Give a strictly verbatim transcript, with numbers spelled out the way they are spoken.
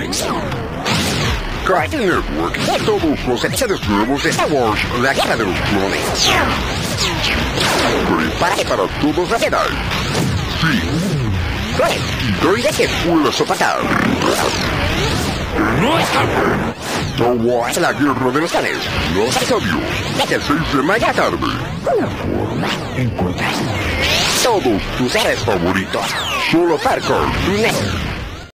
clones. Cartoon Network. Todos los episodios nuevos de Star Wars, la guerra de los clones. Prepárate para todos los Jedi. Sí. Clones y droides que puedo soportar. No escapen. Star Wars, la guerra de los clones. Los episodios. Desde el seis de mayo a tarde. Una forma encontrar todos tus héroes favoritos. Solo para Cartoon Network.